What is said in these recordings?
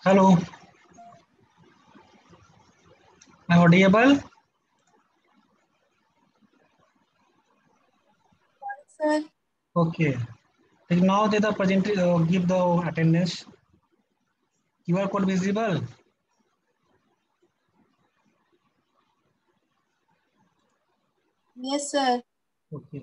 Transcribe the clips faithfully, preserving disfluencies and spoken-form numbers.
Hello, am I audible? Sir, Okay. Take now the present uh, give the attendance. Q R code visible. yes, sir. Okay.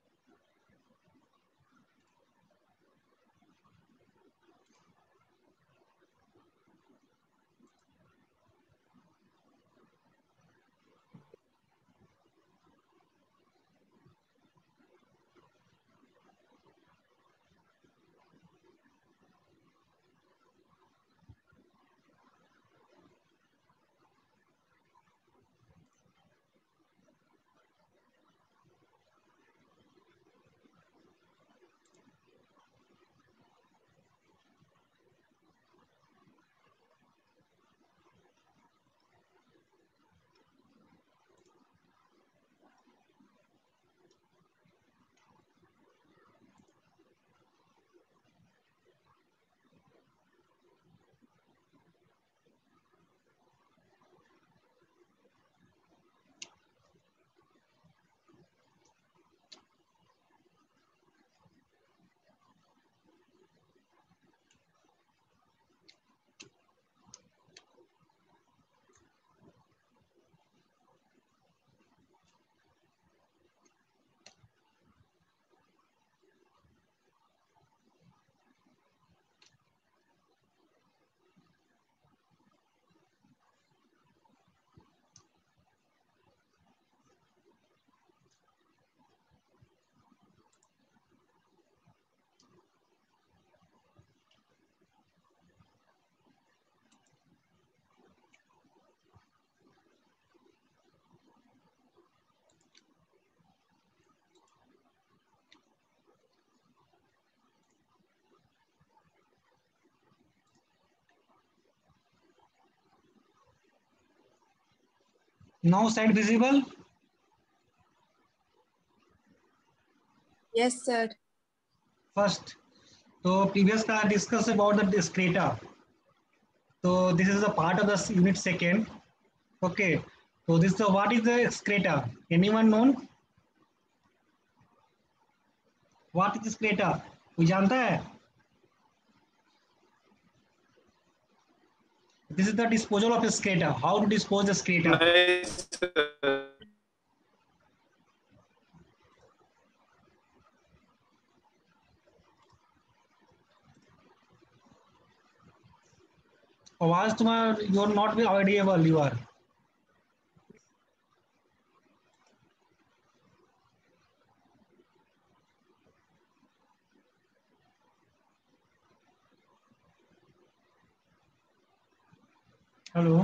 Now side visible. Yes, sir. First. So previous class discussed about the discreta. So this is a part of the unit second. Okay. So this is the what is the excreta? Anyone known? What is excreta? कोई जानता है? This is the disposal of excreta. How to dispose the excreta? आवाज तुम्हारा you are not audible. You are. Hello.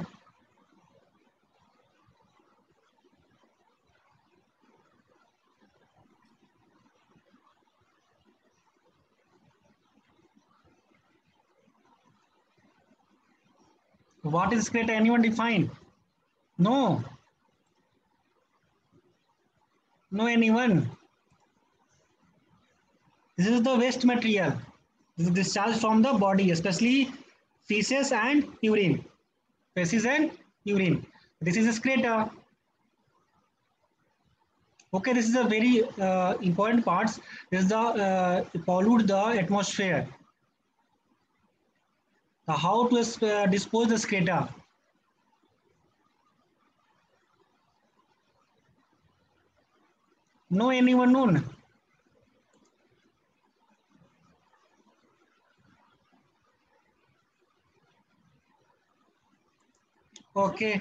What is excreta? Anyone define? No. No anyone. This is the waste material. This is discharged from the body, especially feces and urine. Feces and urine. This is excreta. Okay, this is a very uh, important part. This is the uh, pollute the atmosphere. The how to uh, dispose the excreta. No anyone known. Okay.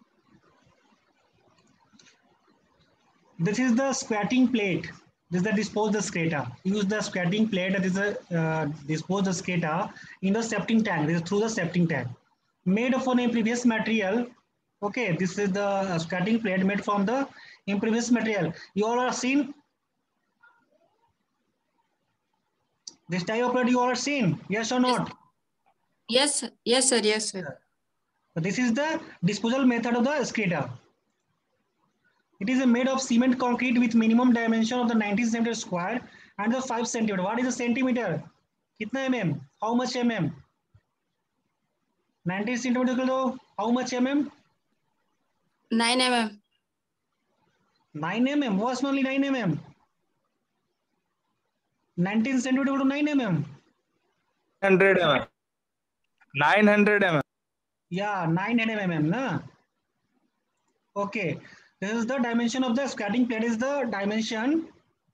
This is the squatting plate. This is the dispose the excreta. Use the squatting plate that is a uh, dispose the excreta in the septic tank. This is through the septic tank. Made from a previous material. Okay, this is the squatting plate made from the impervious material. You all are seen this type of plate. You all are seen. Yes or not? Yes, yes, sir. Yes, sir. So this is the disposal method of the excreta. It is made of cement concrete with minimum dimension of the nineteen centimeter square and the five centimeter. What is a centimeter? Kitna mm? How much mm? nineteen centimeter equal to how much mm? nine mm. nine mm. What's only nine mm? nineteen centimeter equal to nine mm. nine hundred mm. nine hundred mm. Yeah, nine hundred mm. Na? Okay. This is the dimension of the scatting plate. Is the dimension.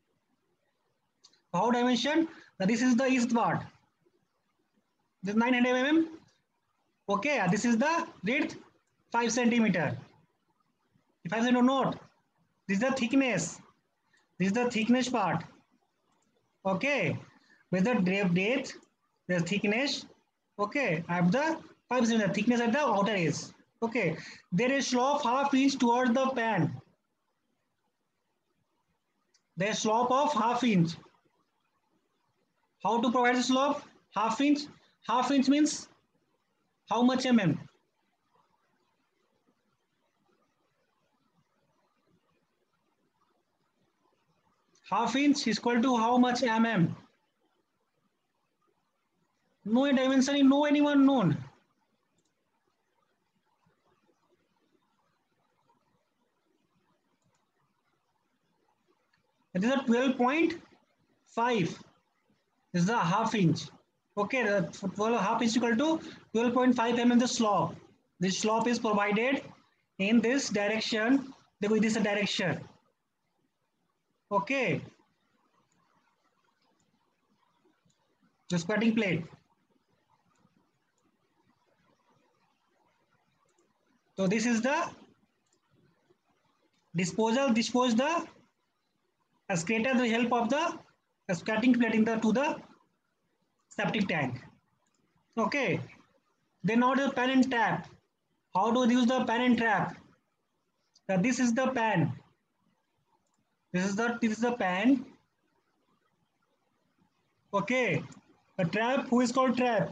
How dimension? This is the east part. This is nine hundred mm. Okay. This is the width five centimeter. If I say no note, this is the thickness. This is the thickness part. Okay. With the depth, the thickness. Okay. I have the five centimeter thickness at the outer edge. Okay. There is slope half inch towards the pan. There is slope of half inch. How to provide the slope? Half inch. Half inch means how much mm? Half inch is equal to how much mm? No dimension, no anyone known. It is a twelve point five. This is the half inch. Okay, the twelve half inch equal to twelve point five mm the slope. This slope is provided in this direction. This is the direction. Okay. The scatting plate. So this is the disposal. Dispose the excavator with the help of the scatting plate in the to the septic tank. Okay. Then now the pan and trap. How to use the pan and trap? So this is the pan. This is the this is the pan. Okay. The trap. Who is called trap?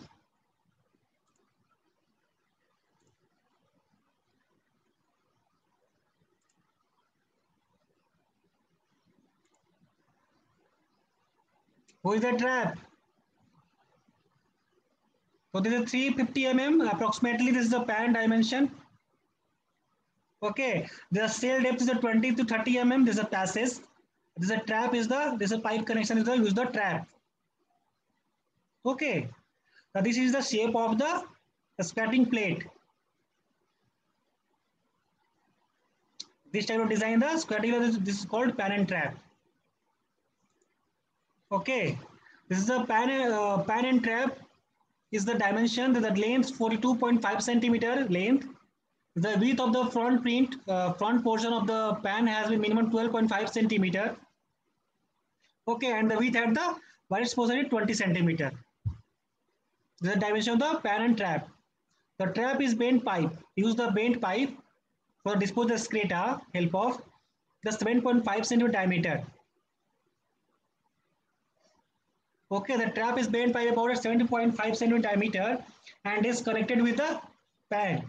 Who is the trap? So this is three hundred fifty millimeters approximately. This is the pan dimension. Okay, the sail depth is a twenty to thirty millimeters. This is a passage. This is a trap. Is the this is a pipe connection. Is the use the trap. Okay, now this is the shape of the, the scatting plate. This type of design, the scatting this, this is called pan and trap. Okay, this is a pan uh, pan and trap. Is the dimension that the length forty-two point five centimeter length. The width of the front print uh, front portion of the pan has been minimum twelve point five centimeter. Okay, and the width at the widest portion is twenty centimeter. This is the dimension of the pan and trap. The trap is bent pipe. Use the bent pipe for dispose the excreta help of the seven point five centimeter diameter. Okay, the trap is bent by about seventy point five centimeter diameter and is connected with the pan.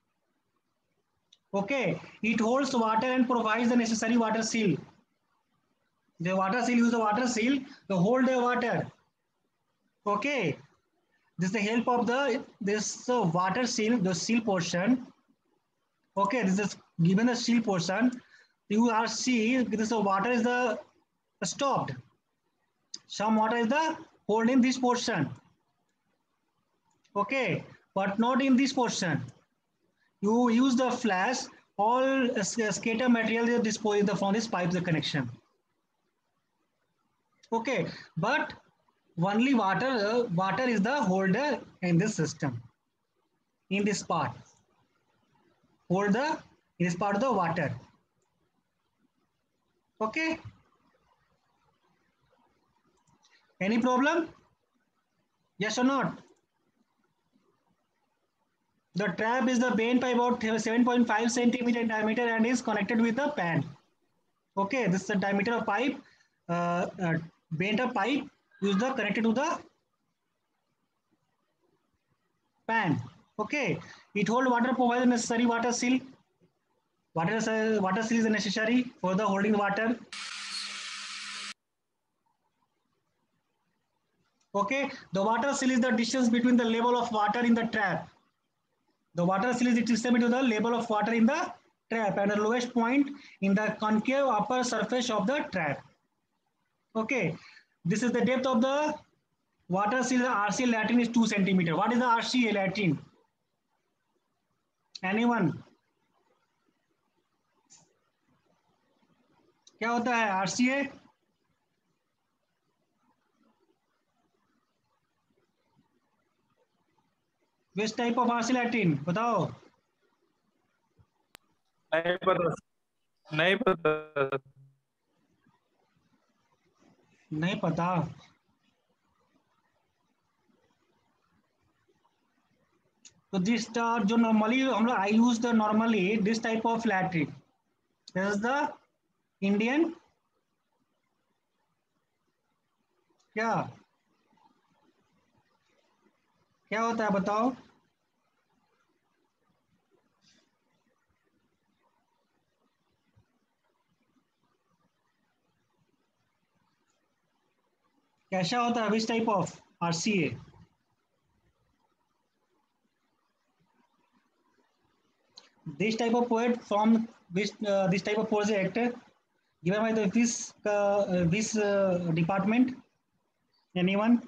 Okay, it holds water and provides the necessary water seal. The water seal use the water seal to hold the water. Okay, this is the help of the this uh, water seal, the seal portion. Okay, this is given the seal portion. You are see this the water is the stopped. Some water is the hold in this portion. Okay, but not in this portion. You use the flash, all scatter material is disposed from this pipe the connection. Okay, but only water, uh, water is the holder in this system. In this part, hold the in this part of the water. Okay. Any problem? Yes or not? The trap is the bent by about seven point five centimeter in diameter and is connected with the pan. Okay, this is the diameter of pipe. Uh, uh, bent a pipe, use the connected to the pan. Okay, it hold water, provides necessary water seal. Water, water seal is necessary for the holding water. Okay, the water seal is the distance between the level of water in the trap. The water seal is estimated to the level of water in the trap and the lowest point in the concave upper surface of the trap. Okay, this is the depth of the water seal. The R C latrine is two centimeter. What is the R C latrine? Anyone? क्या होता है R C A? Which type of R C latrine? बताओ. नहीं पता नहीं पता नहीं पता. तो दिस जो नॉर्मली हम लोग I use the normally this type of latrine. This is the Indian क्या क्या होता है बताओ. कैसा होता है which type of RCA. This type of poet from which uh, this type of project given by the this uh, this uh, department. Anyone?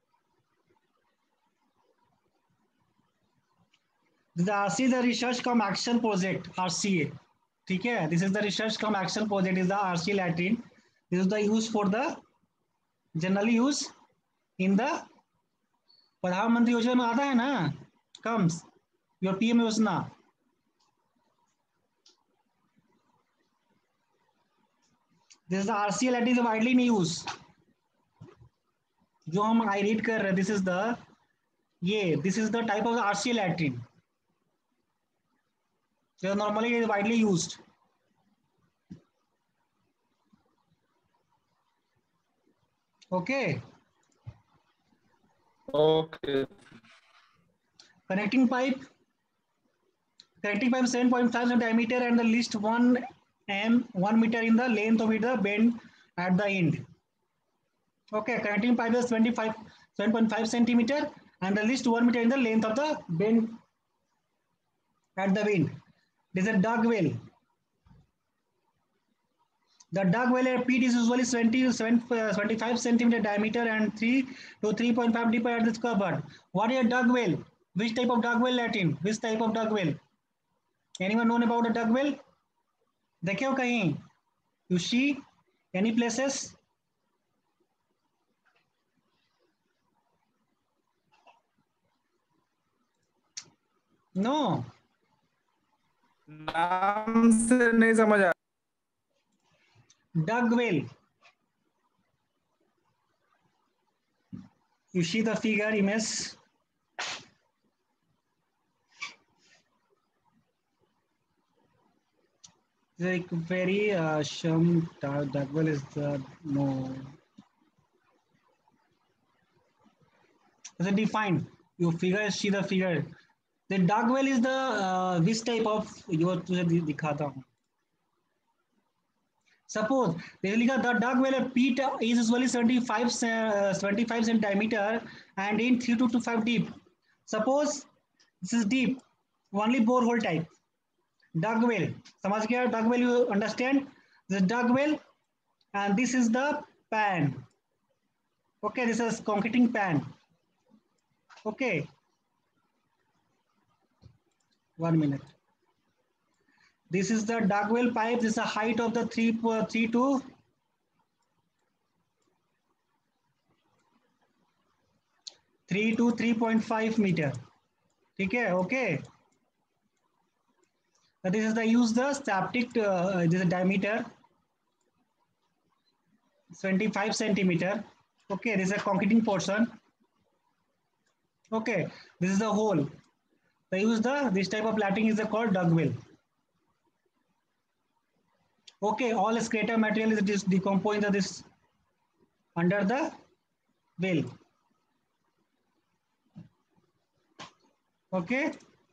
This is R C, the research cum action project R C A. ठीक है. This is the research cum action project is the R C latrine. This is the use for the generally use in the प्रधानमंत्री योजना में आता है ना. comes your P M योजना. This is the R C latrine is widely in use. जो हम I read कर रहे हैं दिस इज द ये this is the type of R C latrine. So normally it is widely used. Okay. Okay. Connecting pipe. Connecting pipe seven point five diameter and the least one m one meter in the length of it the bend at the end. Okay, connecting pipe is twenty-five seven point five centimeter and the least one meter in the length of the bend at the end. This is a dug well. The dug well pit is usually twenty-five centimeter diameter and three to three point five deeper at this covered. What is a dug well? Which type of dug well Latin? Which type of dug well? Anyone known about a dug well? देखे हो कहीं? You see any places? No. नाम से नहीं समझ आ. Dug well. You see the figure image. Like very uh, some dug well is the no. Is it defined? You figure see the figure. The dug well is the uh, this type of your तुझे दिखाता हूँ. Suppose the dug well pit is usually seventy-five seventy-five cent diameter and in three to five deep. Suppose this is deep, only borehole type. Dug well. समझ गया? Dug well you understand? This is dug well and this is the pan. Okay, this is concreting pan. Okay. One minute. This is the dug well pipe. This is the height of the three, three to three to three point five meter. ठीक है? Okay. So this is the use the septic. Uh, this is diameter twenty-five centimeter. Okay. This is a concreting portion. Okay. This is the hole. They use the this type of latrine is called dug well. Okay, all excreta material is decomposed into this under the well. Okay.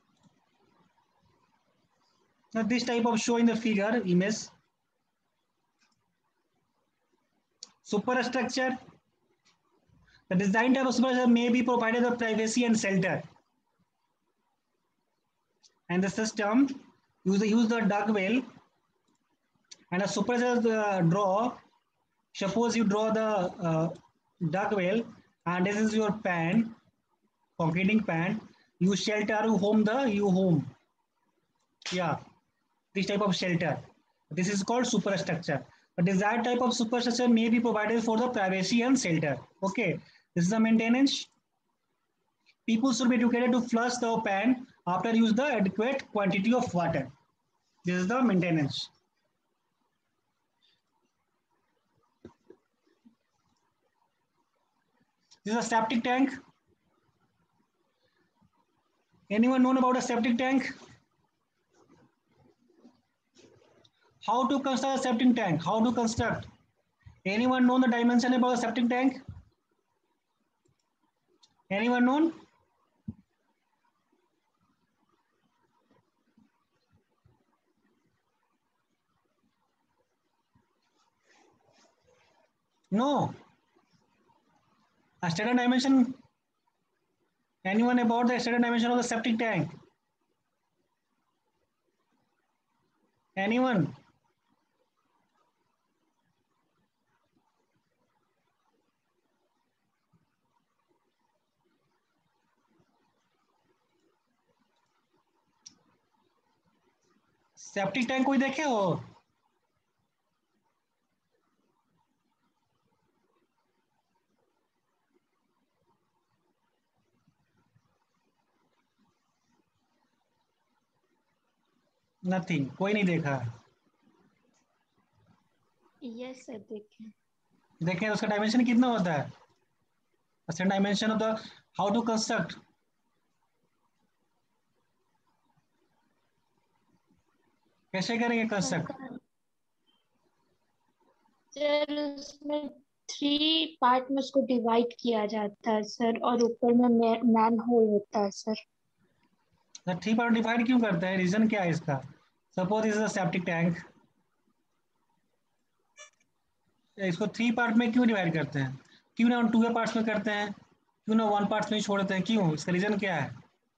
Now this type of show in the figure image. Superstructure. The design type of superstructure may be provided the privacy and shelter. and the system use the, use the duck well and a supervisor uh, draw. Suppose you draw the uh, duck well and this is your pan, concreting pan. You shelter you home the you home. Yeah, this type of shelter. This is called superstructure. A desired type of superstructure may be provided for the privacy and shelter. Okay, this is the maintenance. People should be educated to flush the pan after use the adequate quantity of water. This is the maintenance. This is a septic tank. Anyone known about a septic tank? How to construct a septic tank? How to construct? Anyone know the dimension about a septic tank? Anyone known? No. A standard dimension. Anyone about the standard dimension of the septic tank? Anyone? Septic tank कोई देखे हो? Nothing, कोई नहीं देखा। Yes sir देखें। देखें उसका dimension कितना होता है? अच्छा, dimension of the how to construct. कैसे करेंगे कंस्ट्रक्ट? सर उसमें थ्री पार्ट में उसको डिवाइड किया जाता है सर, और ऊपर में मैन होल होता है सर। थ्री पार्ट डिवाइड क्यों करते हैं? रीजन क्या है इसका? Suppose is a septic tank, इसको थ्री पार्ट में क्यों डिवाइड करते हैं? क्यों ना टू पार्ट्स में करते हैं? क्यों ना वन पार्ट्स में छोड़ते हैं? क्यों? इसका रीजन क्या है?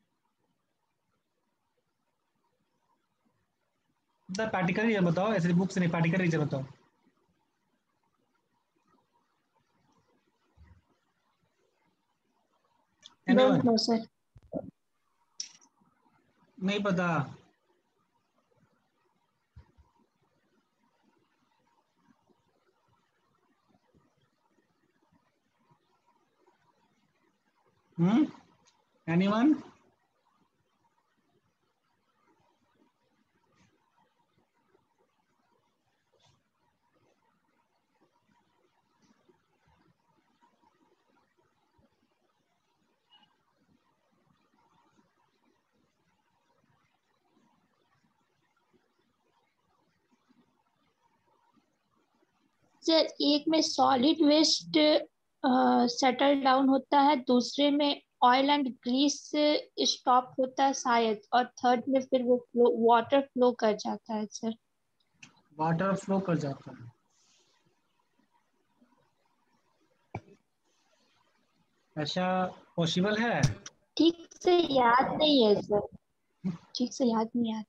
मतलब प्रैक्टिकल रीजन बताओ, ऐसे बुक से नहीं, प्रैक्टिकल रीजन बताओ। Don't know, sir. नहीं पता। हम्म एनीवन? सर एक में सॉलिड वेस्ट सेटल डाउन होता है, दूसरे में ऑयल एंड ग्रीस स्टॉप होता है शायद, और थर्ड में फिर वो फ्लो वाटर फ्लो कर जाता है सर। वाटर फ्लो कर जाता है। ऐसा पॉसिबल है? ठीक से याद नहीं है सर, ठीक से याद नहीं आ रहा।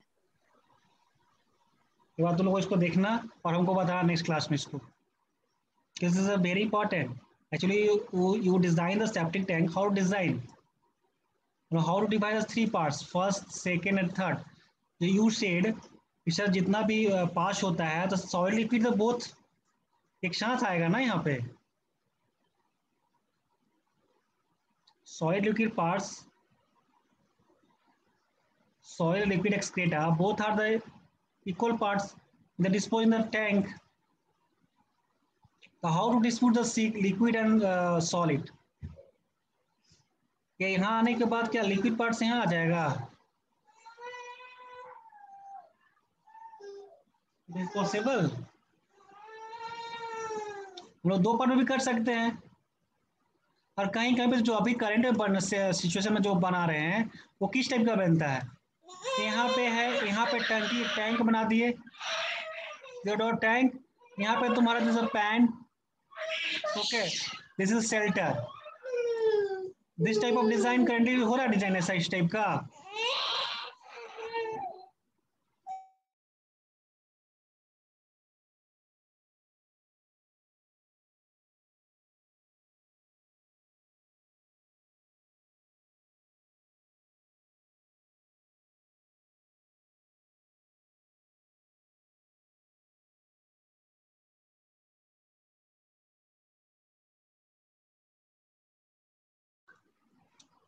एक बार तुम लोग इसको देखना और हमको बताना नेक्स्ट क्लास में इसको। This is a very important. Actually, you, you design the septic tank. How to design? You know, how to divide the three parts: first, second, and third. So you said, इसका जितना भी पास होता है तो soil liquid तो both एक साथ आएगा ना यहाँ पे। Soil liquid parts, soil liquid excreta, both are the equal parts that dispose in the tank. So how to dispose the liquid and uh, solid? क्या यहाँ आने के बाद क्या लिक्विड पार्ट्स यहाँ आ जाएगा? It is possible. हम लोग दो पार्ट में भी कर सकते हैं, और कहीं कहीं पे जो अभी करंट सिचुएशन में जो बना रहे हैं वो किस टाइप का बनता है? यहाँ पे है, यहाँ पे टंकी टैंक बना दिए, टैंक, यहाँ पे तुम्हारा this pan, okay, this is shelter. This type of design currently हो रहा है, डिजाइन ऐसा इस टाइप का।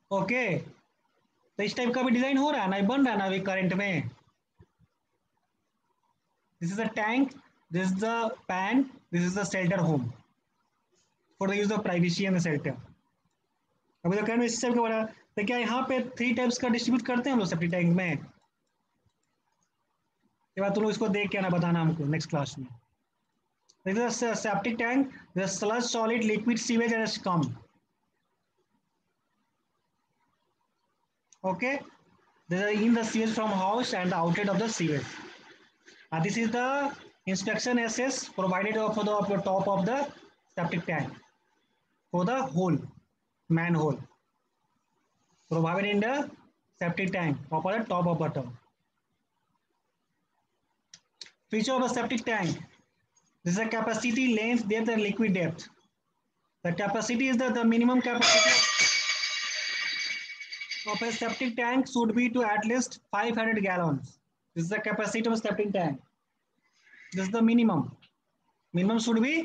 ओके, तो इस टाइप का भी डिजाइन हो रहा है ना, बन रहा है ना अभी करंट में. This is the tank, this is the pan, this is the shelter home for the use of privacy and shelter. अभी तो कहना इस टाइप का बना, तो क्या यहाँ पे थ्री टाइप्स का डिस्ट्रीब्यूट करते हैं हम लोग सेफ्टी टैंक में. ये बात तुम लोग इसको देख के आना, बताना हमको नेक्स्ट क्लास में. This is a septic tank, the sludge, solid, liquid, sewage and scum. Okay, this is in the sewage from house and the outlet of the sewage. Uh, this is the inspection access provided for the, for the top of the septic tank for the hole, manhole provided in the septic tank of the top of bottom. Feature of the septic tank. This is a capacity, length, depth, and liquid depth. The capacity is the, the minimum capacity of a septic tank should be to at least five hundred gallons. This is the capacity of a septic tank. This is the minimum. Minimum should be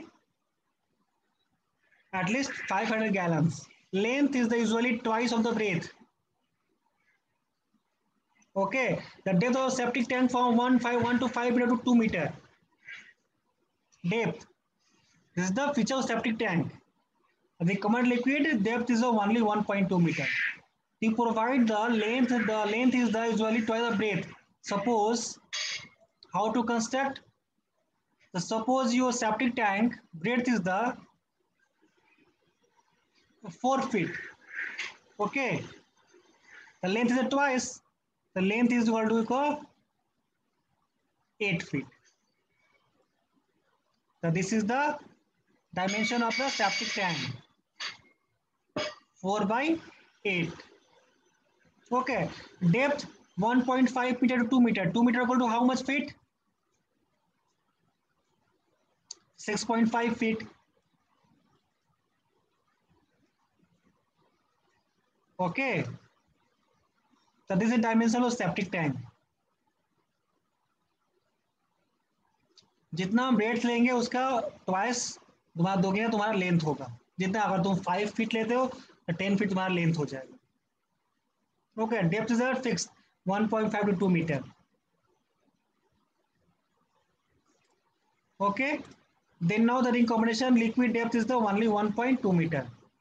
at least five hundred gallons. Length is the usually twice of the breadth. Okay, the depth of a septic tank from one five one to five meter to two meter. Depth. This is the feature of septic tank. The common liquid depth is only one point two meter. To provide the length, the length is the usually twice the breadth. Suppose how to construct. So suppose your septic tank breadth is the four feet. Okay, the length is the twice. The length is equal to equal eight feet. So this is the dimension of the septic tank. four by eight. Okay, depth one point five meter to two meter. two meter equal to how much feet? six point five feet. Okay, so this is dimension of septic tank. जितना हम breadth लेंगे उसका twice तुम्हारा दोगे ना तुम्हारा length होगा. जितना अगर तुम फाइव फीट लेते हो तो टेन फीट तुम्हारा लेंथ हो जाएगा. Okay, depth is fix one point five to two meter. Okay, then now the ring combination liquid depth is the only one point two meter.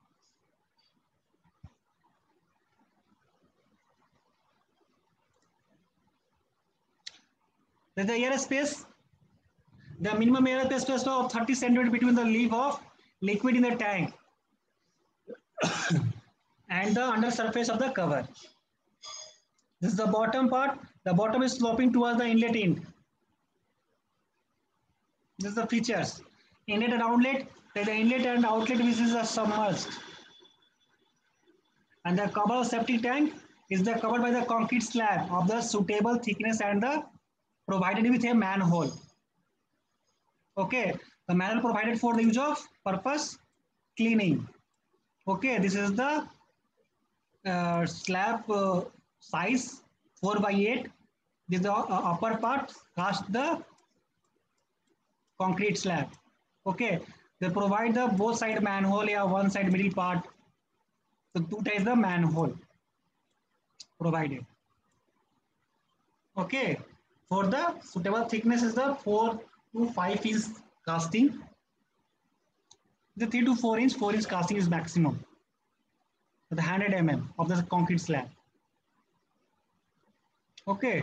There's the air space. The minimum air space of thirty centimeters between the leaf of liquid in the tank and the under surface of the cover. This is the bottom part. The bottom is sloping towards the inlet end. This is the features. Inlet and outlet. The inlet and outlet which is submerged. And the cover of septic tank is the covered by the concrete slab of the suitable thickness and the provided with a manhole. Okay, the manhole provided for the use of purpose cleaning. Okay, this is the uh, slab uh, size four by eight. This is the uh, upper part cast the concrete slab. Okay, they provide the both side manhole or one side middle part. So two times the manhole provided. Okay, for the suitable thickness is the four to five inch casting. The three to four inch, four inch casting is maximum. The one hundred millimeters of the concrete slab. Okay,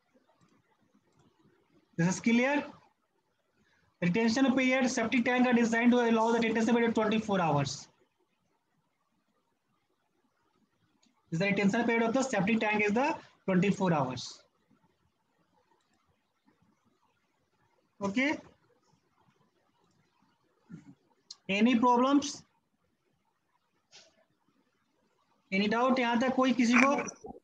this is clear. Retention period, septic tank are designed to allow the retention period twenty-four hours. This is the retention period of the septic tank is the twenty-four hours. Okay. Any problems? Any doubt? यहाँ तक कोई किसी को?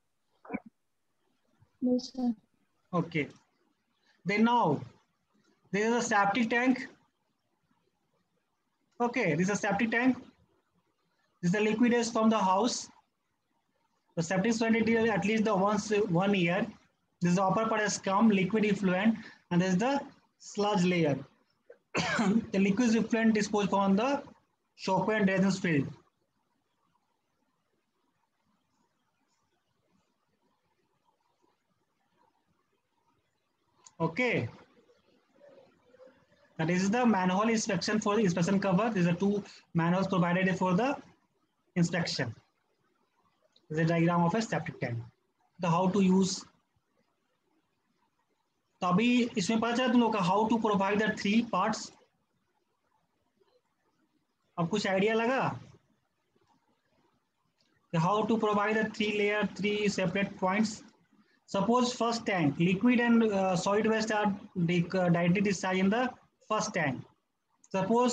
No, sir. Okay. Then now, this is a septic tank. Okay, this is a septic tank. This is the liquid is from the house. The septic is at least the once one year. This is the upper part is scum, liquid effluent, and this is the sludge layer. The liquid effluent disposed on the shockwave and drainage field. Okay. Now this is the manhole inspection for the inspection cover. These are two manholes provided for the inspection. This is a diagram of a septic tank. The how to use. तो अभी इसमें पता चला तुम लोग का how to provide the three parts. अब कुछ आइडिया लगा how to provide the three layer three separate points. Suppose first tank, liquid and uh, solid waste are directly discharged in the first tank. Suppose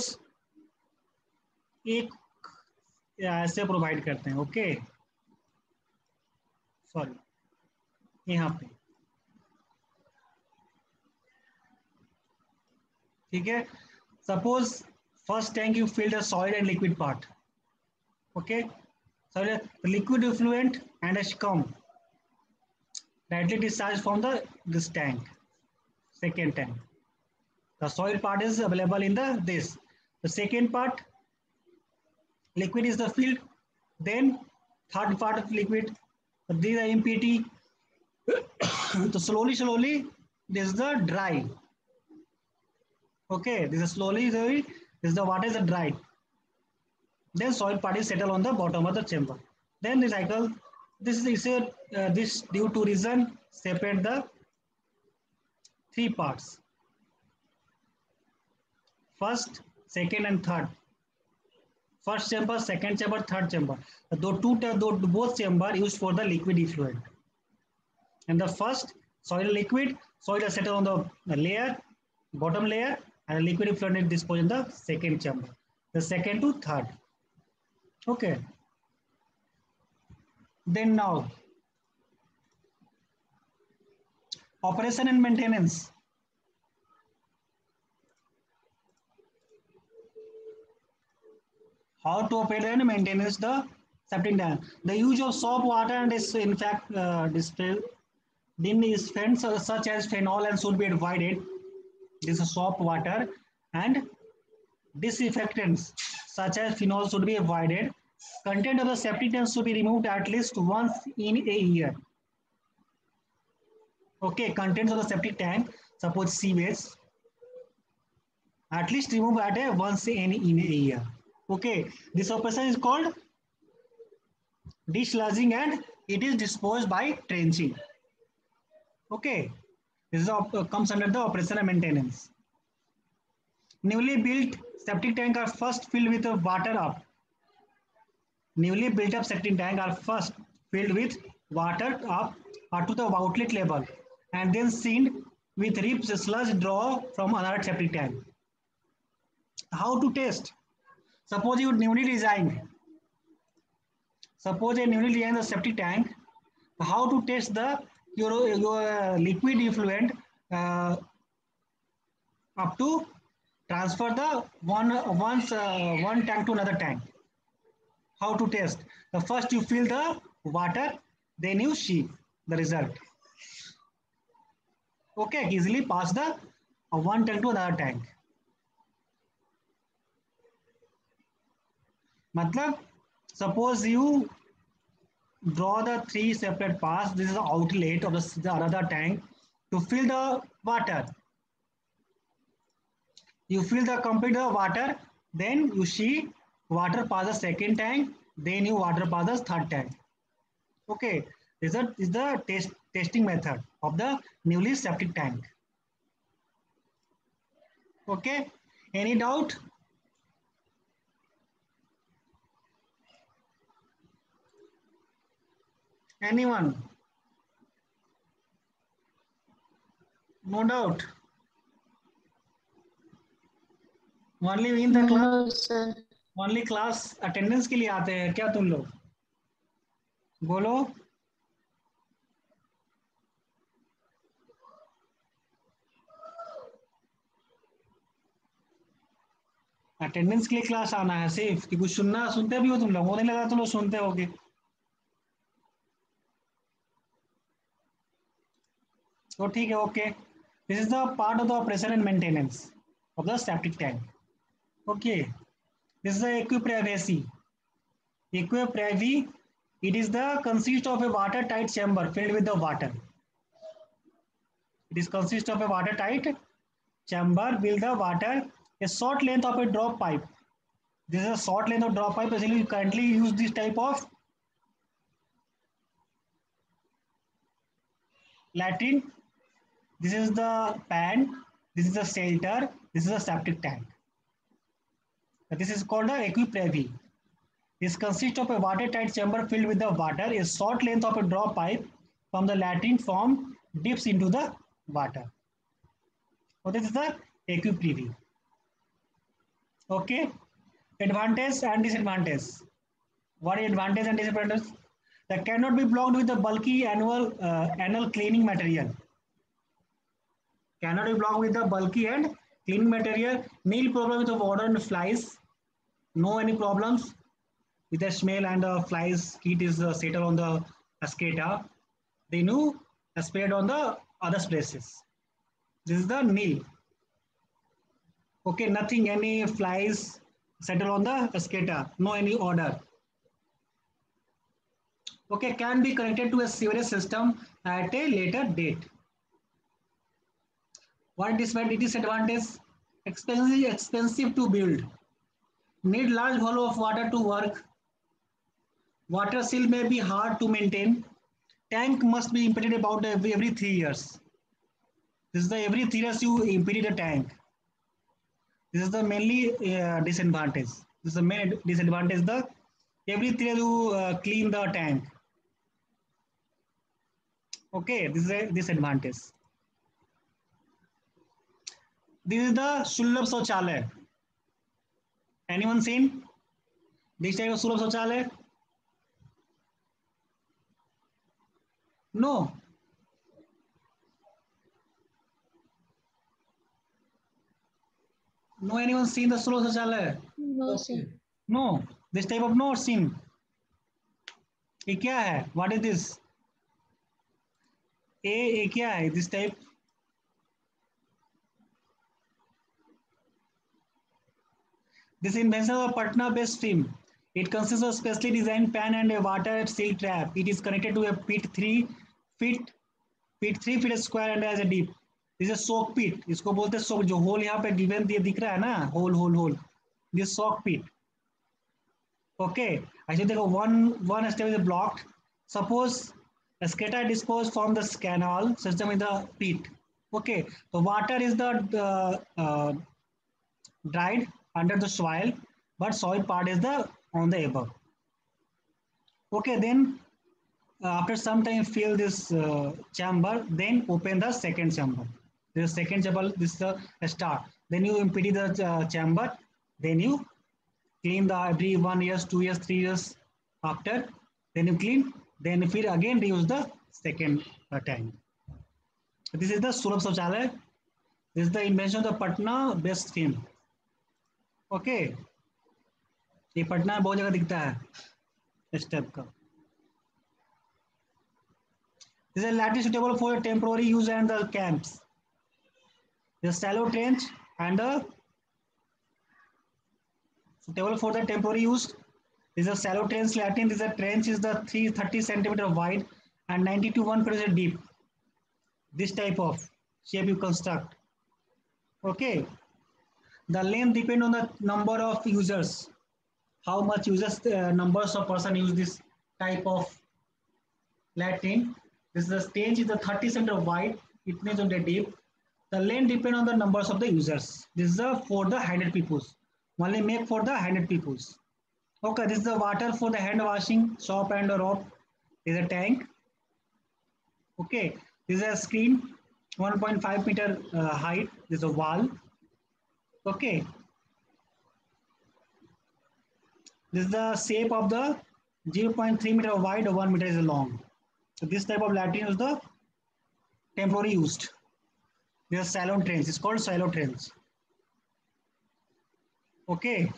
एक ऐसे provide करते हैं. Okay sorry यहाँ पे ठीक है. Suppose first tank you fill the soil and liquid part. Okay soil liquid effluent and a scum directly discharged from the this tank, second tank. The soil part is available in the this. The second part, liquid is the filled. Then third part of liquid, these are M P T. So slowly, slowly, this is the dry. Okay, this is slowly, slowly, this is the water is dried. Then soil part is settled on the bottom of the chamber. Then the cycle. This is a, uh, this due to reason separate the three parts. First, second, and third. First chamber, second chamber, third chamber. The two, the both chamber used for the liquid effluent. And the first soil liquid, soil is settled on the, the layer, bottom layer, and the liquid effluent is disposed in the second chamber. The second to third. Okay. Then now, operation and maintenance. How to operate and maintenance the septic tank. The use of soap water and is in fact uh, displayed in is fans such as phenol and should be avoided. This is soap water and disinfectants such as phenol should be avoided. Content of the septic tank should be removed at least once in a year. Okay, contents of the septic tank, suppose sewage, at least remove at a once in, in a year. Okay, this operation is called desludging and it is disposed by trenching. Okay, this is, uh, comes under the operation and maintenance. Newly built septic tank are first filled with water up. Newly built up septic tank are first filled with water up, up to the outlet level and then sealed with ribs sludge draw from another septic tank. How to test? Suppose you newly designed. Suppose a newly designed the septic tank. How to test the your, your liquid effluent uh, up to transfer the one once uh, one tank to another tank. How to test? The first you fill the water, then you see the result. Okay, easily pass the uh, one tank to another tank. Matlab, suppose you draw the three separate paths. This is the outlet of the, the another tank to fill the water. You fill the complete the water, then you see water pass the second tank, then you water pass the third tank. Okay, this is the, is the test, testing method of the newly septic tank. Okay, any doubt? Anyone? No doubt. Only in the No, class. sir. Only class attendance के लिए आते हैं क्या तुम लोग? बोलो. Attendance के लिए क्लास आना है सिर्फ कि कुछ सुनना सुनते भी हो तुम लोग? वो नहीं लगा तुम लोग सुनते होगे. तो ठीक है. Okay, this is the part of the operation and maintenance of the septic tank. Okay, this is the equiprivacy. Equiprivy, it is the consist of a watertight chamber filled with the water. It is consist of a watertight chamber with the water, a short length of a drop pipe. This is a short length of drop pipe. Basically, you currently use this type of latrine. This is the pan. This is the shelter. This is a septic tank. This is called a equiprevy. This consists of a watertight chamber filled with the water. A short length of a drop pipe from the latrine form dips into the water. So this is the equiprevy. Okay. Advantage and disadvantage. What is advantage and disadvantage? That cannot be blocked with the bulky annual uh, annual cleaning material. Cannot be blocked with the bulky and cleaning material. Nil problem with the water and flies. No any problems with the smell and the flies. Heat is uh, settled on the SCADA. They knew spread on the other places. This is the nil. Okay, nothing, any flies settle on the SCADA. No any order. Okay, can be connected to a sewerage system at a later date. What disadvantage? Expensive, expensive to build. Need large volume of water to work. Water seal may be hard to maintain. Tank must be emptied about every, every three years. This is the every three years you empty the tank. This is the mainly uh, disadvantage. This is the main disadvantage. The every three years you uh, clean the tank. Okay, this is a disadvantage. This is the Sulabh Shauchalaya. Anyone seen this type of Sulabh Shauchalaya? No. No, anyone seen the Sulabh Shauchalaya? No, Okay. sir. No, this type of no seen. ये क्या है? What is this? A ये क्या है? This type. This invention of a Patna-based firm. It consists of specially designed pan and a water seal trap. It is connected to a pit three feet, pit three feet square and has a deep. This is a soak pit. इसको बोलते हैं soak. जो hole यहाँ पे given दिए दिख रहा है ना, hole hole hole. This soak pit. Okay. Actually देखो one one step is blocked. Suppose a SCADA disposed from the canal system in the pit. Okay. The water is the uh, uh, dried under the soil, but soil part is the on the above. Okay, then uh, after some time fill this uh, chamber, then open the second chamber. The second chamber, this is the start. Then you empty the uh, chamber, then you clean the every one years, two years, three years after. Then you clean, then you fill again reuse the second uh, tank. This is the Sulabh Shauchalaya. This is the invention of the Patna-based firm. Okay okay. ये पटना में बहुत जगह दिखता है इस type का. This is a lattice suitable for temporary use and the camps. The shallow trench and the suitable for the temporary use. This is a shallow trench latrine. This is a trench is the three hundred thirty centimeter wide and ninety to one hundred deep. This type of shape you construct. Okay. The length depend on the number of users. How much users, uh, numbers of person use this type of latrine. This is the stage is the thirty centimeter wide. It means on the deep. The length depend on the numbers of the users. This is the for the one hundred peoples. Only make for the one hundred peoples. Okay, this is the water for the hand washing, soap and a rope. This is a tank. Okay, this is a screen, one point five meter uh, height. This is a wall. Okay. This is the shape of the zero point three meter wide or one meter is long. So this type of latrine is the temporary used. This is shallow trench. It's called shallow trench. Okay.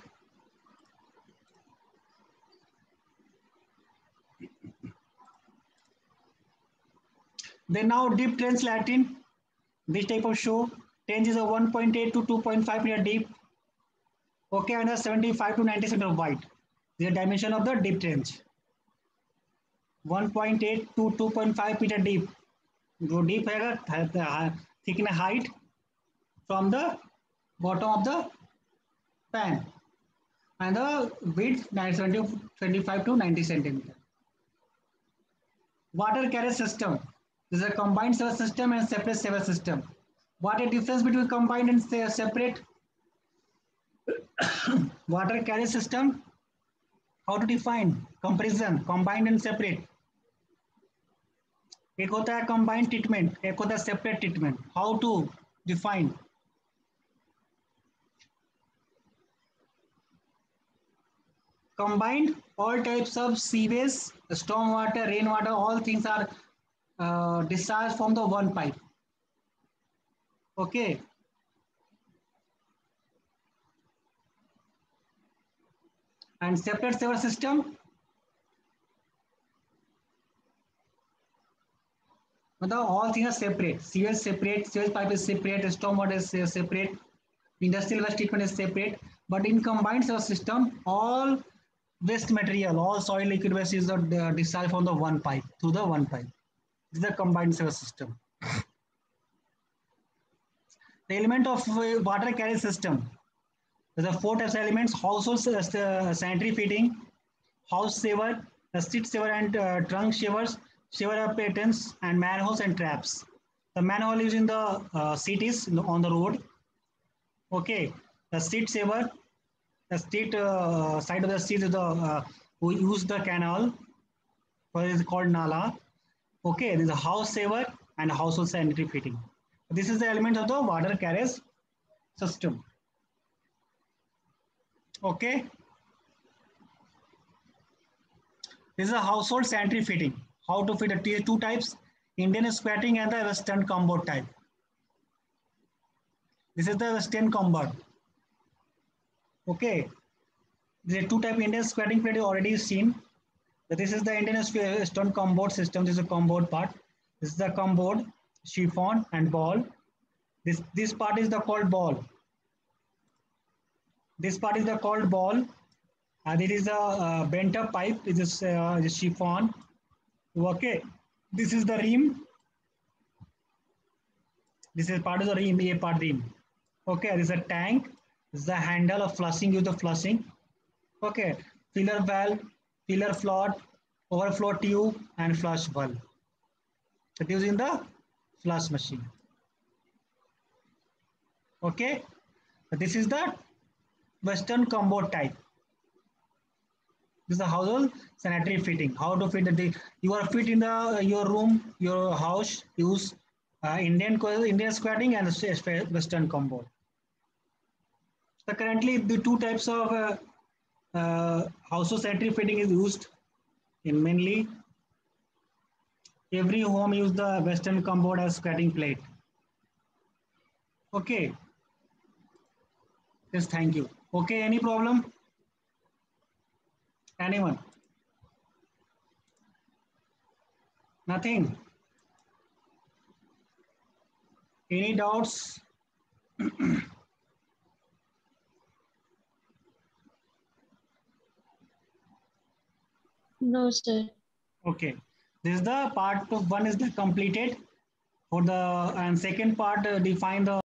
Then now deep trench latrine. This type of show. Trench is a one point eight to two point five meter deep. Okay, and a seventy-five to ninety centimeter wide. The dimension of the deep trench. one point eight to two point five meter deep. जो deep रहेगा, thickness height from the bottom of the pan, and the width twenty-five to ninety centimeter. Water carrier system. This is a combined sewer system and separate sewer system. What a difference between combined and separate? Water carrier system. How to define? Comparison. Combined and separate. एक होता है combined treatment, एक होता है separate treatment. How to define? Combined, all types of sewage, storm water, rainwater, all things are uh, discharged from the one pipe. Okay. And separate sewer system. All things are separate. Sewage separate, sewage pipe is separate, storm water is separate, industrial waste treatment is separate. But in combined sewer system, all waste material, all soil liquid waste is uh, discharged from the one pipe, through the one pipe. This is the combined sewer system. The element of uh, water carrier system. There are four types of elements: household uh, sanitary fitting, house saver, the seat saver and uh, trunk shavers, shaver apparatus, and manholes and traps. The manhole is in the uh, cities on the road. Okay, the seat saver. The street uh, side of the street is the uh, we use the canal, what is called nala. Okay, there is a house saver and a household sanitary fitting. This is the element of the water carriage system. Okay, this is a household sanitary fitting. How to fit the two types: Indian squatting and the Western combo type. This is the Western combo. Okay, there are two type Indian squatting plate already seen. This is the Indian stone combo system. This is a combo part. This is the combo, chiffon and ball. This this part is the called ball. This part is the called ball. And it is a uh, bent up pipe. It is uh, chiffon. Okay, this is the rim. This is part of the rim. A part rim. Okay, this is a tank. This is the handle of flushing. Use the flushing. Okay, filler valve, filler float, overflow tube, and flush valve. That is in the flush machine. Okay, this is the Western combo type. This is the household sanitary fitting. How to fit the you are fit in the your room, your house. Use uh, Indian Indian squatting and Western combo. So currently, the two types of uh, uh, household sanitary fitting is used in mainly every home use the Western combo as squatting plate. Okay. Yes, thank you. Okay, any problem? Anyone? Nothing? Any doubts? No, sir. Okay. This is the part of one is the completed for the and second part uh, define the